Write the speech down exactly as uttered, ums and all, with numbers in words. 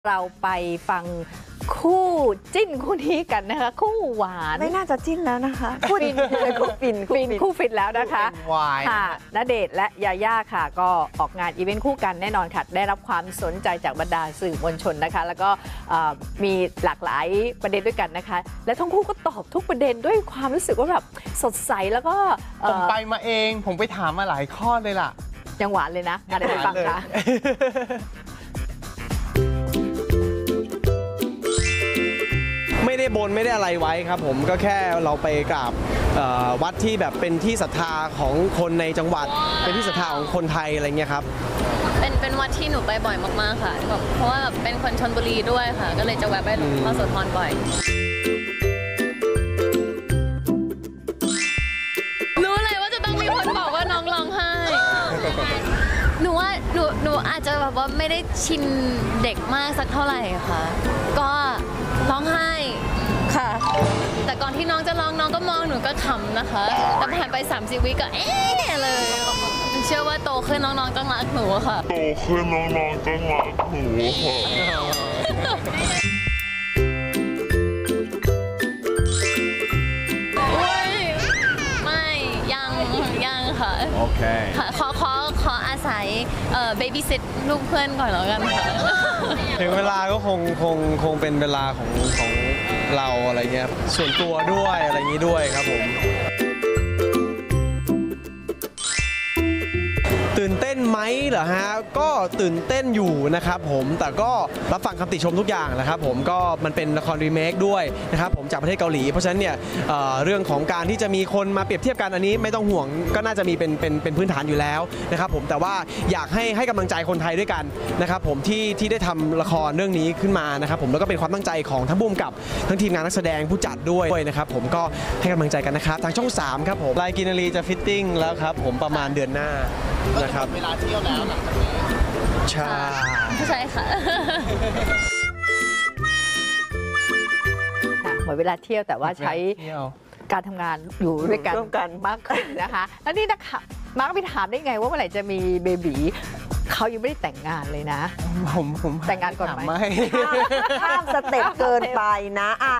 เราไปฟังคู่จิ้นคู่นี้กันนะคะคู่หวานไม่น่าจะจิ้นแล้วนะคะคู่ฟินคู่ฟินฟินคู่ฟินแล้วนะคะค่ะณเดชน์และยาย่าค่ะก็ออกงานอีเวนต์คู่กันแน่นอนค่ะได้รับความสนใจจากบรรดาสื่อมวลชนนะคะแล้วก็มีหลากหลายประเด็นด้วยกันนะคะและทั้งคู่ก็ตอบทุกประเด็นด้วยความรู้สึกว่าแบบสดใสแล้วก็ผมไปมาเองผมไปถามมาหลายข้อเลยล่ะยังหวานเลยนะอะไรไปฟังค่ะไม่ได้บนไม่ได้อะไรไว้ครับผมก็แค่เราไปกราบวัดที่แบบเป็นที่ศรัทธาของคนในจังหวัดเป็นที่ศรัทธาของคนไทยอะไรเงี้ยครับเป็นเป็นวัดที่หนูไปบ่อยมากๆค่ะเพราะว่าเป็นคนชลบุรีด้วยค่ะก็เลยจะแวะไปหลวงพ่อโสธรบ่อยรู้เลยว่าจะต้องมีคนบอกว่าน้องร้องไห้หนูว่าหนูหนูอาจจะแบบว่าไม่ได้ชินเด็กมากสักเท่าไหร่ค่ะก็ร้องไห้ค่ะแต่ก่อนที่น้องจะร้องน้องก็มองหนูก็ขำนะคะแต่ผ่านไปสามสิบวิก็เอ๊ะเลยเชื่อว่าโตขึ้นน้องๆต้องรักหนูค่ะโตขึ้นน้องๆต้องรักหนูค่ะไม่ยังยังค่ะโอเคขอขอขออาศัยเอ่อเบบี้ซิทลูกเพื่อนก่อนแล้วกันค่ะถึงเวลาก็คงคงคงเป็นเวลาของของเราอะไรเงี้ยส่วนตัวด้วยอะไรอย่างนี้ด้วยครับผมตื่นเต้นไหมเหรอฮะก็ตื่นเต้นอยู่นะครับผมแต่ก็รับฟังคำติชมทุกอย่างนะครับผมก็มันเป็นละครรีเมคด้วยนะครับผมจากประเทศเกาหลีเพราะฉะนั้นเนี่ย เอ่อ เรื่องของการที่จะมีคนมาเปรียบเทียบกันอันนี้ไม่ต้องห่วงก็น่าจะมีเป็นเป็นเป็นพื้นฐานอยู่แล้วนะครับผมแต่ว่าอยากให้ให้กำลังใจคนไทยด้วยกันนะครับผมที่ที่ได้ทำละครเรื่องนี้ขึ้นมานะครับผมแล้วก็เป็นความตั้งใจของทั้งผู้กำกับทั้งทีมงานนักแสดงผู้จัดด้วยนะครับผมก็ให้กำลังใจกันนะครับทางช่องสามครับผมลายกินรีจะฟิตติ้งแล้วครับผมประมาณเดือนหน้านะครับเวลาเที่ยวแล้วหลังจากนี้ใช่ใช่ค่ะหมดเวลาเที่ยวแต่ว่าใช้การทำงานอยู่ด้วยกันมากขึ้นนะคะแล้วนี่นะคะมาร์คไปถามได้ไงว่าเมื่อไหร่จะมีเบบีเขายังไม่ได้แต่งงานเลยนะผมผมแต่งงานก่อนไหมข้ามสเต็ปเกินไปนะ